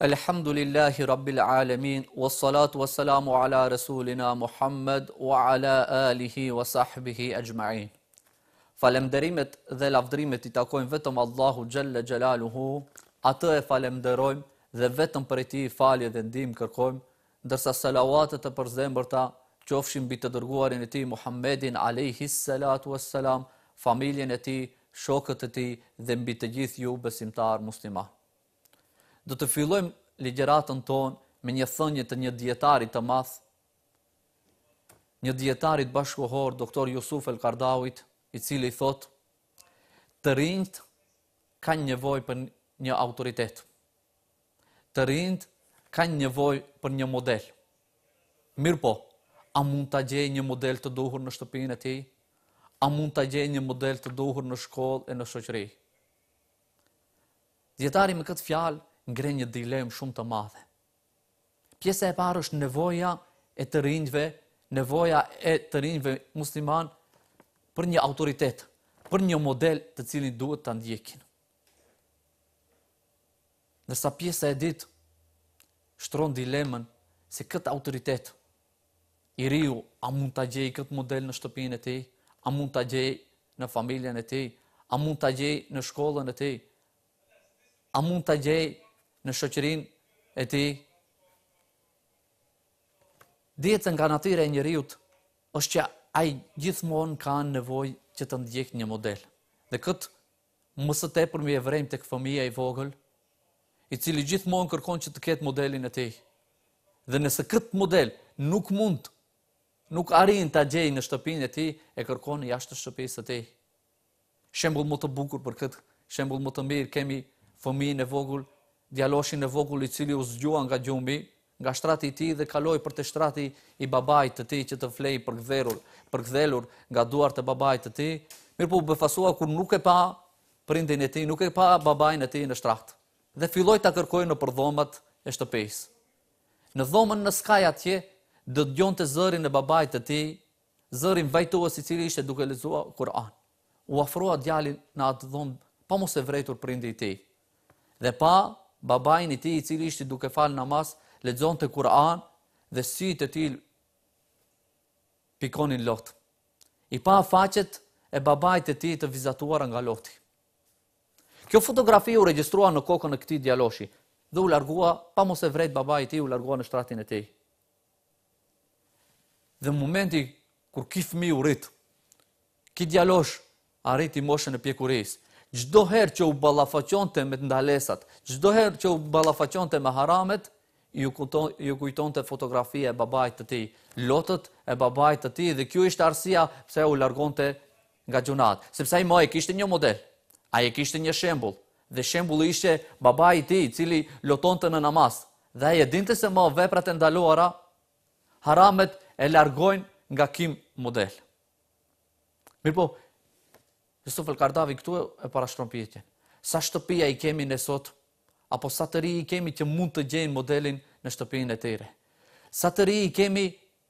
Elhamdulillahi Rabbil Alamin, wassalatu wassalamu ala Rasulina Muhammad wa ala alihi wa sahbihi ajma'in. Falemderimet dhe lavdrimet I takojnë vetëm Allahu Gjelle Gjelaluhu, atë e falemderojmë dhe vetëm për ti falje dhe ndihmë kërkojmë, ndërsa salavatet e përzemërta qofshin mbi të dërguarin e tij Muhammedin alayhi salatu wassalam, familjen e tij, shokët e tij dhe mbi të gjithë ju besimtar musliman. Do të fillojmë ligjeratën tonë me një thënie të një dietari të madh, një dietarit bashkëkohor, doktor Jusuf el-Kardawit, I cili thot, të rinjt kanë nevojë për një autoritet. Të rinjt kanë nevojë për një model. Mirë po, a mund ta gjej një model të duhur në shtëpinë e tij? A mund ta gjej një model të duhur në shkollë e në shoqëri? Dietari me këtë fjalë ngren një dilemë shumë të madhe. Pjesa e parë është nevoja e të rinjve musliman për një autoritet, për një model të cilin duhet ta ndjekin. Ndërsa pjesa e dytë shtron dilemën se këtë autoritet I riu a mund ta gjej këtë model në shtëpinë e tij, a mund ta gjej në familjen e tij, a mund ta gjej në shkollën e tij, a mund ta gjej në shoqërinë e tij. Dihet nga natyra e njeriut është që ai gjithmonë ka nevojë që të ndjek një model. Dhe këtë më së tepër më e vrejmë tek fëmia I vogël, I cili gjithmonë kërkon që të ketë modelin e tij. Dhe nëse këtë model nuk arrin ta gjejë në shtëpinë e tij, e kërkon jashtë shtëpisë së tij. Shembull më të bukur për këtë, shembull më të mirë kemi fëmijën e vogël, djaloshin e vogël I cili u zgjua nga gjumbi, nga shtrati I tij dhe kaloi për te shtrati I babait të tij që të flej përkdhelur nga duart e babait të tij, mirë po u befasua kur nuk e pa prindin e tij, nuk e pa babain e tij në shtrat. Dhe filloi ta kërkojë nëpër dhomat e shtëpisë. Në dhomën në skaj atje dëgjonte zërin e babait të tij, zërin vajtues I cili ishte duke lexuar Kur'an. U ofrua djalin në atë dhomë pa mos e vretur prindi I tij. Dhe pa babain I tij I cili ishte duke fal namaz, lexonte Kur'an dhe sytë e tij pikonin lot. I pa faqet e babait të tij të vizatuara nga loti. Kjo fotografi u regjistrua në kokën e këtij djaloshi dhe u largua pa mos e vret babai I tij, u largua në shtratin e tij. Dhe në momenti kur ky fëmijë u rit, ky djalosh arriti moshën e pjekurisë. Çdo herë që u ballafaqonte me ndalesat, çdo herë që u ballafaqonte me haramet, ju kujtonte fotografia e babait të tij, lotët e babait të tij, dhe kjo ishte arsyeja pse u largonte nga gjunat, sepse ai më e kishte një model, ai e kishte një shembull, dhe shembulli ishte babai I tij I cili lotonte në namaz, dhe ai e dinte se më veprat e ndaluara, haramet e largojnë nga ky model. Mirpo, Jusuf el-Kardawi këtu e parashtron pyetjen. Sa shtëpia I kemi ne sot, apo sa të ri I kemi që mund të gjejnë modelin në shtëpinë e tyre? Sa të ri I kemi,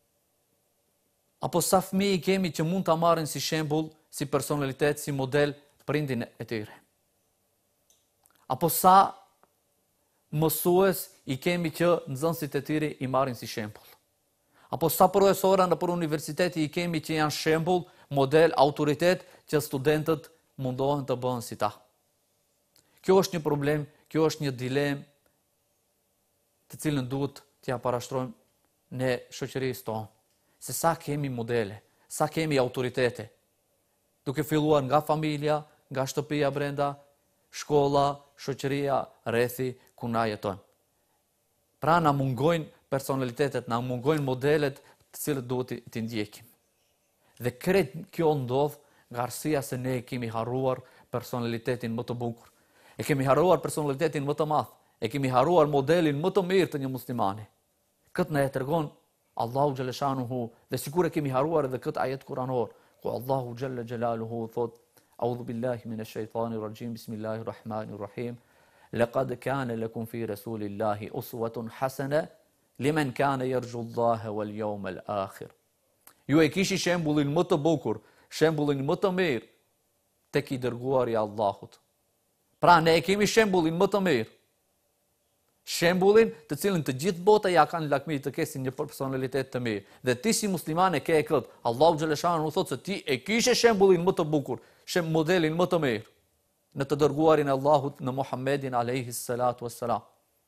apo sa fëmijë I kemi që mund ta marrin si shembull, si personalitet, si model prindin e tyre? Apo sa mësues I kemi që nxënësit e tyre I marrin si shembull? Apo sa profesora nëpër universiteti I kemi që janë shembull, model, autoritet që studentët mundohen të bëhen si ta? Kjo është një problem, kjo është një dilemë të cilën duhet t'ja parashtrojmë në shoqërisë tonë. Se sa kemi modele, sa kemi autoritete, duke filluar nga familja, nga shtëpia brenda, shkolla, shoqëria, rrethi ku na jetojmë. Pra na mungojnë personalitetet, na mungojnë modelet të cilët duhet t'i ndjekim. Dhe krejt kjo ndodh nga arsyeja se ne kemi harruar personalitetin më të bukur. E kemi harruar personalitetin më të madh, e kemi harruar modelin më të mirë të një muslimani. Këtë na e tregon Allahu xhaleshanuhu, dhe sikur e kemi harruar edhe këtë ajet kuranor, ku Allahu xhalla xjalaluhu thot: "A'udhu billahi minash shaitanir rajim, bismillahir rahmanir rahim. Laqad kana lakum fi rasulillahi uswatun hasana liman kana yarju Allaha wal yawmal akhir." Ju e kishi shembullin më të bukur, shembullin më të mirë tek I dërguari I Allahut. Pra ne e kemi shembullin më të mirë shembullin të cilin të gjithë bota ja kanë lakmi të kesin një personalitet të mirë. Dhe ti si musliman e ke këtë. Allahu xhaleshanu thotë se ti e kishe shembullin më të bukur, modelin më të mirë në të dërguarin e Allahut në Muhammedin alayhi salatu wassalam.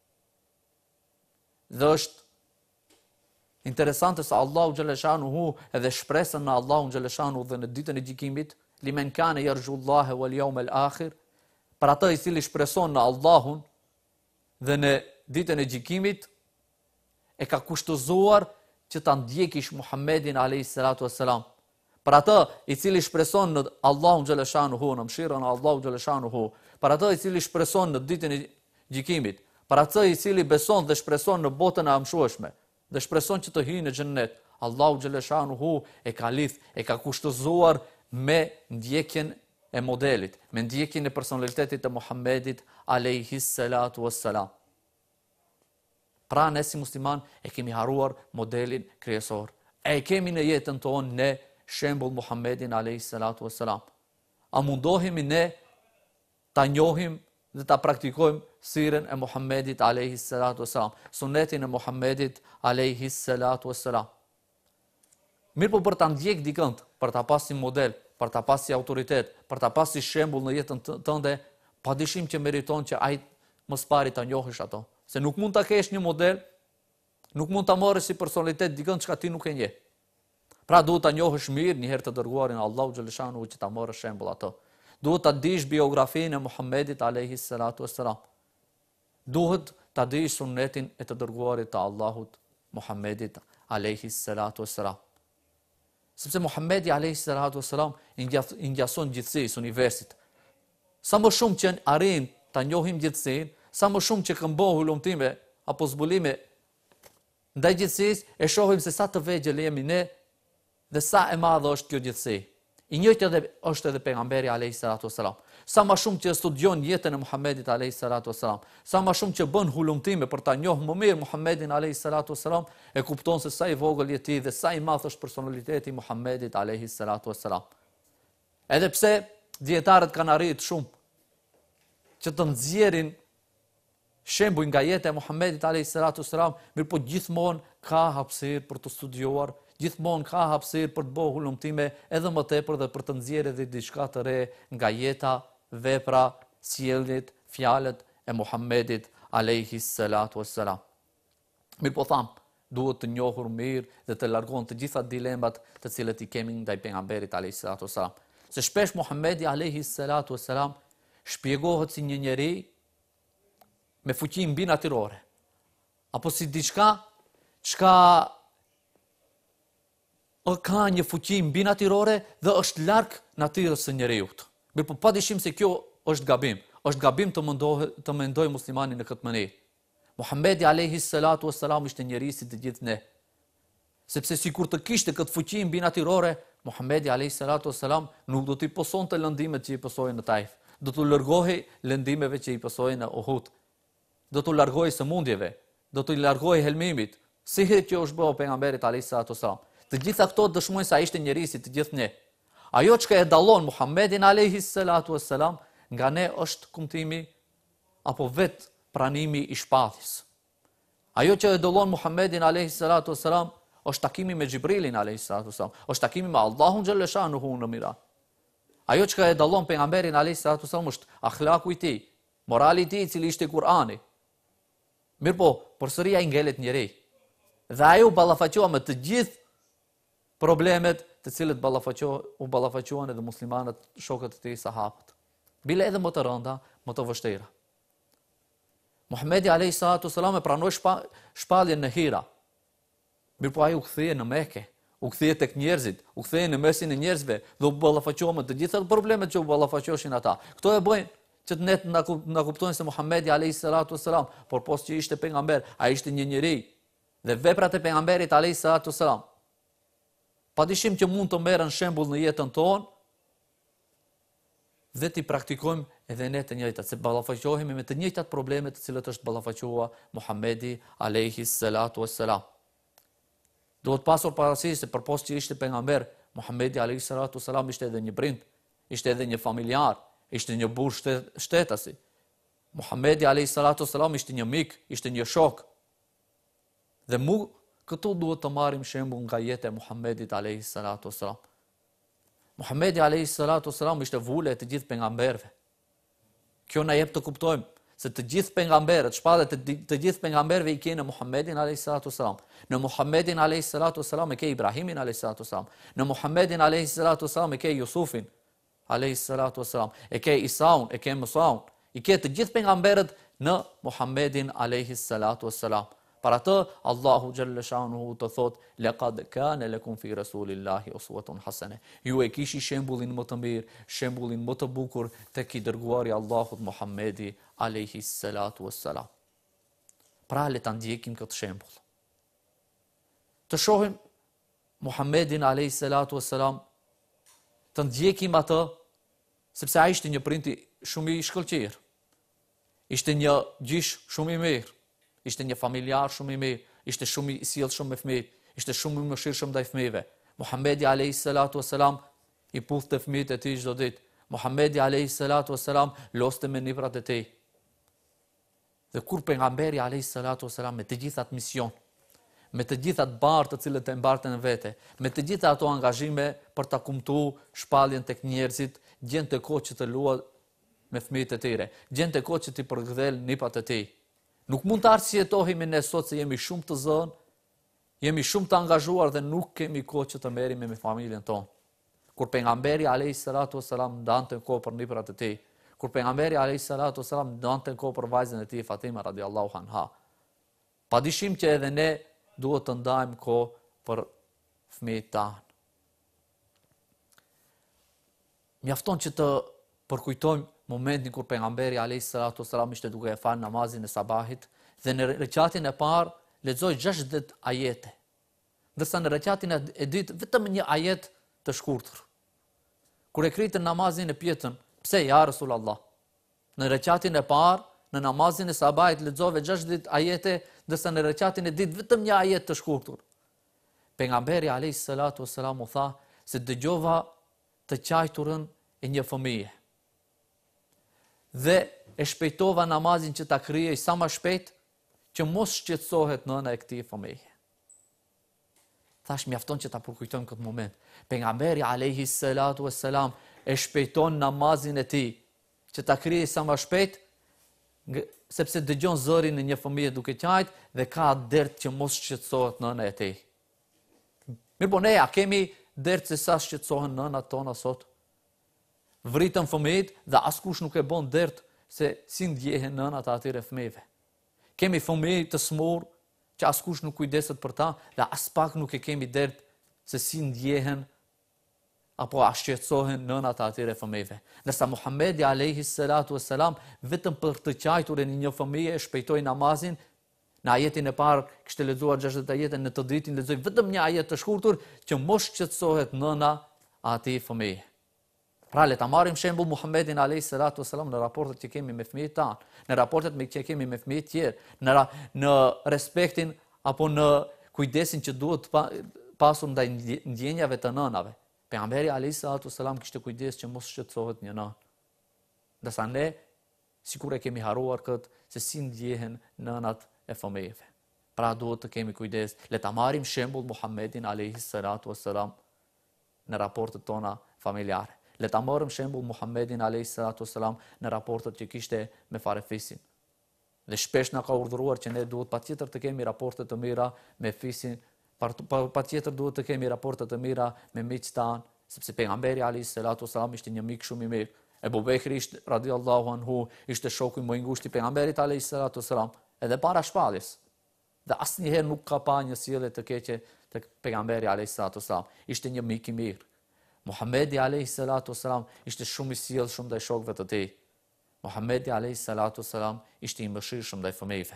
Dhe është interesante se Allahu xhaleshanu edhe shpresën në Allahu xhaleshanu dhe në ditën e gjykimit, limen kana yarjullaha wal yawmal akhir, për atë i cili shpreson në Allahun dhe në ditën e gjykimit, e ka kushtëzuar që ta ndjekish Muhammedin alayhis salatu wassalam. Për atë i cili shpreson në Allahun xhaleshanuhu, në mëshirën e Allahut xhaleshanuhu, për atë i cili shpreson në ditën e gjykimit, për atë i cili beson dhe shpreson në botën e amshueshme, dhe shpreson që të hyjë në xhennet, Allahu xhaleshanuhu e ka lidh, e ka kushtëzuar me ndjekjen e modelit, me ndjekjen e personalitetit të Muhammedit alayhis salatu wassalam. Pra ne si musliman e kemi haruar modelin kryesor. E kemi në jetën tonë ne shembull Muhammedin alayhis salatu wassalam. A mundohemi ne ta njohim dhe ta praktikojmë sirën e Muhammedit alayhis salatu wassalam, sunetin e Muhammedit alayhis salatu wassalam. Mirë po për ta ndjek dikën, për ta pasur si model, për ta pasur si autoritet, për ta pasur si shembull në jetën tënde, padyshim që meriton që ai mos pari ta njohësh ato, se nuk mund ta kesh një model, nuk mund ta marrësh si personalitet dikën çka ti nuk e njeh. Pra duhet ta njohësh mirë një herë të dërguarin Allahu xhaleshanu që ta marrësh shembull ato. Duhet ta dish biografinë e Muhammedit alayhis salatu wassalam. Duhet ta dish sunetin e të dërguarit të Allahut Muhammedit alayhis salatu wassalam. Sepse Muhammedi alayhis salatu wassalam i ngjason gjithësisë universit. Sa më shumë që arrin ta njohim gjithësinë, sa më shumë që këmbohu lumtime apo zbulime ndaj gjithësisë, e shohim se sa të vegjël jemi ne dhe sa e madhe është kjo gjithësi. I njëjtë është edhe pejgamberi alayhis salatu wassalam. Sa më shumë që studion jetën e Muhammedit alayhis salatu wassalam, sa më shumë që bën hulumtime për ta njohur më mirë Muhammedin alayhis salatu wassalam, e kupton se sa i vogël je ti dhe sa i madh është personaliteti i Muhammedit alayhis salatu wassalam. Edhe pse dietarët kanë arritur shumë që të nxjerrin shembuj nga jeta e Muhammedit alayhis salatu wassalam, mirë po gjithmonë ka hapësirë për të studiuar, gjithmonë ka hapësirë për të bërë hulumtime edhe më tepër dhe për të nxjerrë edhe diçka të re nga jeta, vepra, sjelljet, fjalët e Muhammedit alayhis salatu wassalam. Mirë po tham, duhet të njohur mirë dhe të largon të gjitha dilemat të cilët i kemi ndaj pejgamberit alayhis salatu wassalam. Se shpesh Muhammedi alayhis salatu wassalam shpjegohet si një njeri me fuqi mbi natyrore, apo si diçka çka ka një fuqi mbi natyrore dhe është larg natyrës së njeriut. Mirë po padyshim se kjo është gabim. Është gabim të mendoj muslimani në këtë mënyrë. Muhammedi alayhis salatu wassalam ishte njeri si të gjithë ne. Sepse sikur të kishte këtë fuqi mbi natyrore, Muhammedi alayhis salatu wassalam nuk do t'i posonte lëndimet që i posojnë në Taif. Do t'u largohej lëndimeve që i posojnë në Uhud. Do t'u largohej sëmundjeve, do t'u largohej helmimit, si që është bëu pejgamberit alayhis salatu wassalam. Të gjitha këto dëshmojnë se ai ishte njeri si të gjithë ne. Ajo që e dallon Muhammedin alayhis salatu wassalam nga ne është kumtimi apo vet pranimi i shpatjes. Ajo që e dallon Muhammedin alayhis salatu wassalam është takimi me Xhibrilin alayhis salatu wassalam, është takimi me Allahun xhaleshanuhu në Mirat. Ajo që e dallon pejgamberin alayhis salatu wassalam është akhlaku i tij, morali i tij i cili ishte Kur'ani. Mirpo, përsëri ai ngelet njeri. Dhe ai u ballafaqua me të gjithë problemet të cilët u ballafaquan edhe muslimanët, shokët e tij sahabët. Bile edhe më të rënda, më të vështira. Muhammedi alayhis salatu wassalam e pranoi shpalljen në Hira. Mirpo ai u kthye në Mekë, u kthye tek njerëzit, u kthye në mesin e njerëzve dhe u ballafaqua me të gjitha problemet që u ballafaqoshin ata. Kto e bëjnë që ne na kuptojnë se Muhammedi alayhis salatu wassalam, por post që ishte pejgamber, ai ishte një njeri dhe veprat e pejgamberit alayhis salatu wassalam padyshim që mund të merren shembull në jetën tonë dhe t'i praktikojmë edhe ne të njëjtat, se ballafaqohemi me të njëjtat probleme të cilët është ballafaqua Muhammedi alayhis salatu wassalam. Duhet pasur parasysh se përpos që ishte pejgamber, Muhammedi alayhis salatu wassalam ishte edhe një prind, ishte edhe një familjar, ishte një burr shtetasi. Muhamedi a.s. ishte një mik, ishte një shok. Dhe këtu duhet të marrim shembull nga jeta e Muhamedit a.s. Muhamedi a.s. ishte vule e të gjithë pejgamberëve. Kjo na jep të kuptojmë se të gjithë pejgamberët, shpallët të gjithë pejgamberëve i kanë Muhamedin a.s. Në Muhamedin a.s. e ke Ibrahimin a.s. Në Muhamedin a.s. e ke Jusufin a.s. e ke Isaun, e ke Musaun, i ke të gjithë pejgamberët në Muhamedin a.s. Para të, Allahu Gjelle Shanuhu të thot, laqad kana lakum fi Rasulillahi uswatun hasane. Ju e kishi shembullin më të mirë, shembullin më të bukur tek i dërguari Allahut Muhamedi a.s. Pra le ta ndjekim këtë shembull. Të shohim Muhamedin a.s. të ndjekim atë, sepse ai ishte një prindi shumë i shkëlqyer. Ishte një gjysh shumë i mirë. Ishte një familjar shumë i mirë, ishte shumë i sjellshëm me fëmijët, ishte shumë i mëshirshëm ndaj fëmijëve. Muhamedi a.s. i puthte fëmijët e tij çdo ditë. Muhamedi a.s. loste me niprat e tij. Dhe kur pejgamberi a.s. me të gjithat mision, me të gjithat barë të cilët e mbarte në vete, me të gjitha ato angazhime për ta kumtuar shpalljen tek njerëzit, gjente kohë që të luajë me fëmijët e tyre, gjente kohë që të përgdhel nipat e tij. Nuk mund të arsjetohemi ne sot se jemi shumë të zënë, jemi shumë të angazhuar dhe nuk kemi kohë që të merremi me familjen tonë. Kur pejgamberi a.s. ndante kohë për niprat e tij, kur pejgamberi a.s. ndante kohë për vajzën e tij Fatima radiallahu anha, padyshim që edhe ne duhet të ndajmë kohë për fëmijët tanë. Mjafton që të përkujtojmë momentin kur pejgamberi a.s. ishte duke e falë namazin e sabahit dhe në rekatin e parë lexoi 60 ajete. Ndërsa në rekatin e dytë vetëm një ajet të shkurtër. Kur e kritën namazin e pyetën, "Pse ja Rasulullah?" Në rekatin e parë, në namazin e sabahit lexove 60 ajete, ndërsa në rekatin e dytë vetëm një ajet të shkurtër. Pejgamberi a.s. u tha se dëgjova të qajturën e një fëmije. Dhe e shpejtova namazin që ta kryej sa më shpejt, që mos shqetësohet nëna e këtij fëmije. Thash mjafton që ta përkujtojmë këtë moment. Pejgamberi a.s. e shpejton namazin e tij që ta kryej sa më shpejt, sepse dëgjon zërin e një fëmije duke qajt dhe ka dert që mos shqetësohet nëna e tij. Mirë, ne kemi dert se sa shqetësohen nënat tona sot. Vritën fëmijët dhe askush nuk e bën dert se si ndjehen nënat e atyre fëmijëve. Kemi fëmijë të smur që askush nuk kujdeset për ta dhe as pak nuk e kemi dert se si ndjehen apo a shqetësohen nënat e atyre fëmijëve. Ndërsa Muhamedi a.s. vetëm për të qajtur e një fëmije e shpejtoi namazin. Në ajetin e parë kishte lexuar 60 ajete, në të dytin lexoi vetëm një ajet të shkurtër që mos shqetësohet nëna e atij fëmije. Pra le ta marrim shembull Muhamedin a.s. në raportet që kemi me fëmijët tanë, në raportet që kemi me fëmijët tjerë, në respektin apo në kujdesin që duhet pasur ndaj ndjenjave të nënave. Pejgamberi a.s. kishte kujdes që mos shqetësohet një nënë. Ndërsa ne sikur e kemi harruar këtë se si ndjehen nënat e fëmijëve. Pra duhet të kemi kujdes. Le ta marrim shembull Muhamedin a.s. në raportet tona familjare. Le ta marrim shembull Muhamedin a.s. në raportet që kishte me farefisin. Dhe shpesh na ka urdhëruar që ne duhet patjetër të kemi raporte të mira me fisin, patjetër duhet të kemi raporte të mira me miqtë tanë, sepse pejgamberi a.s. ishte një mik shumë i mirë. Ebu Bekri radiallahu anhu ishte shoku më i ngushtë i pejgamberit a.s. edhe para shpalljes. Dhe asnjëherë nuk ka pa një sjellje të keqe tek pejgamberi a.s. Ishte një mik i mirë. Muhamedi a.s. ishte shumë i sjellshëm ndaj shokëve të tij. Muhamedi a.s. ishte i mëshirshëm ndaj fëmijëve.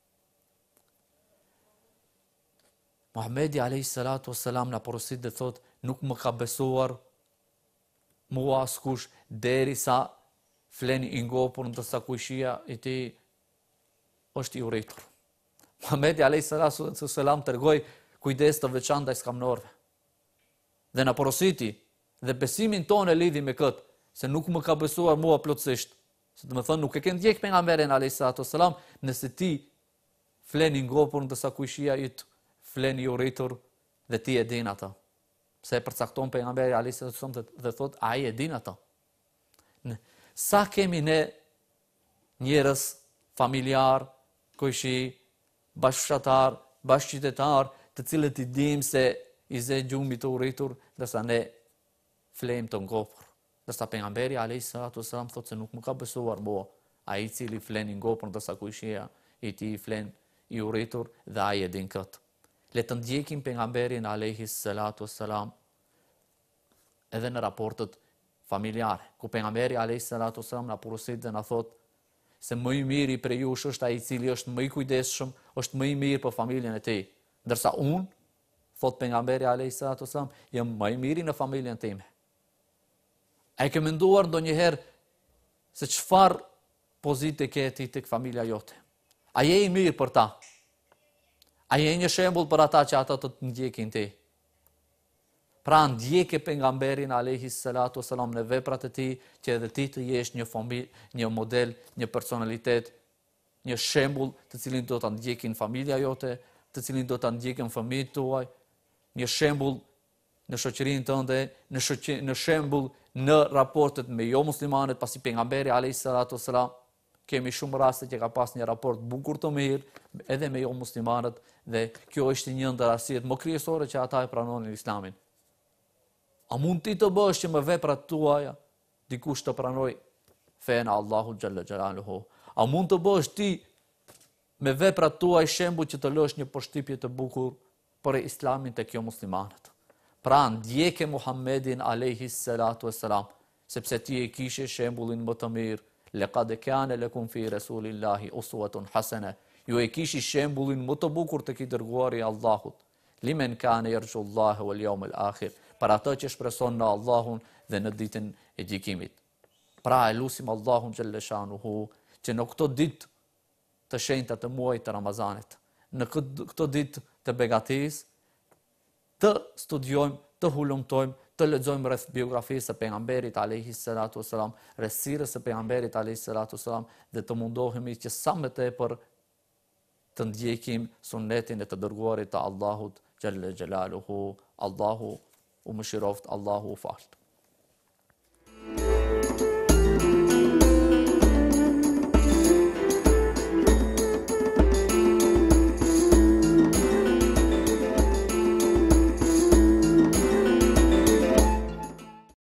Muhamedi a.s. na porosit dhe thot, nuk më ka besuar mua askush derisa fleni i ngopur ndërsa kujshia e tij është i urritur. Muhamedi a.s. tregoi kujdes të veçantë ndaj skamnorëve. Dhe na porositi dhe besimin tonë e lidhi me këtë, se nuk më ka besuar mua plotësisht, Se të më thënë, nuk e kënë ndjek pejgamberin a.s. Nëse ti fleni ngopur ndërsa kujshia yt fleni i urritur dhe ti e din ato. Pse e përcakton pejgamberi a.s. dhe thot, ai e din ato. Sa kemi ne njerëz, familjar, kujshi, bashkëshatar, bashkëqytetar, të cilët i dim se i ze gjumit të urritur, ndërsa ne flejmë të ngopur. Ndërsa pejgamberi a.s. thot se nuk më ka besuar mua, ai i cili flen i ngopur ndërsa kujshia i tij flen i urritur dhe ai e din këtë. Le të ndjekim pejgamberin a.s. edhe në raportet familjare, ku pejgamberi a.s. na porosit dhe na thot se më i miri për jush është ai i cili është më i kujdesshëm, është më i mirë për familjen e tij. Ndërsa unë, thot pejgamberi a.s. jam më i miri në familjen time. A e ke menduar ndonjëherë se çfarë pozite ke ti tek familja jote? A je i mirë për ta? A je një shembull për ata që ata të ndjekin ti? Pra ndjeke pejgamberin a.s. në veprat e tij, që edhe ti të jesh një model, një personalitet, një shembull të cilin do ta ndjekin familja jote, të cilin do ta ndjekin fëmijët tuaj, një shembull në shoqërinë tënde, në shembull në raportet me jo muslimanët, pasi pejgamberi a.s. kemi shumë raste që ka pas një raport bukur të mirë edhe me jo muslimanët, dhe kjo është një ndër arsyet më kryesore që ata e pranonin Islamin. A mund ti të bësh që me veprat tuaja dikush të pranoj fenë Allahu xhalla xhelaluhu? A mund të bësh ti me veprat tuaj shembull që të lësh një përshtypje të bukur për Islamin tek jo muslimanët? Pra ndjeke Muhammedin a.s. sepse ti e kishe shembullin më të mirë. Laqad kana lakum fi rasulillahi uswatun hasana. Ju e kishi shembullin më të bukur tek i dërguari i Allahut. Limen kana yarju Allah wal yawm al akhir. Për ato që shpreson në Allahun dhe në ditën e gjykimit. Pra e lusim Allahun xhalla shanuhu që në këto ditë të shenjta të muajit të Ramazanit, në këto ditë të begatisë, të studiojmë, të hulumtojmë, të lexojmë rreth biografisë së pejgamberit a.s. rreth sirrës së pejgamberit a.s. dhe të mundohemi që sa më tepër të ndjekim sunetin e të dërguarit të Allahut xhalla xhelaluhu. Allahu u mëshiroft, Allahu u fal.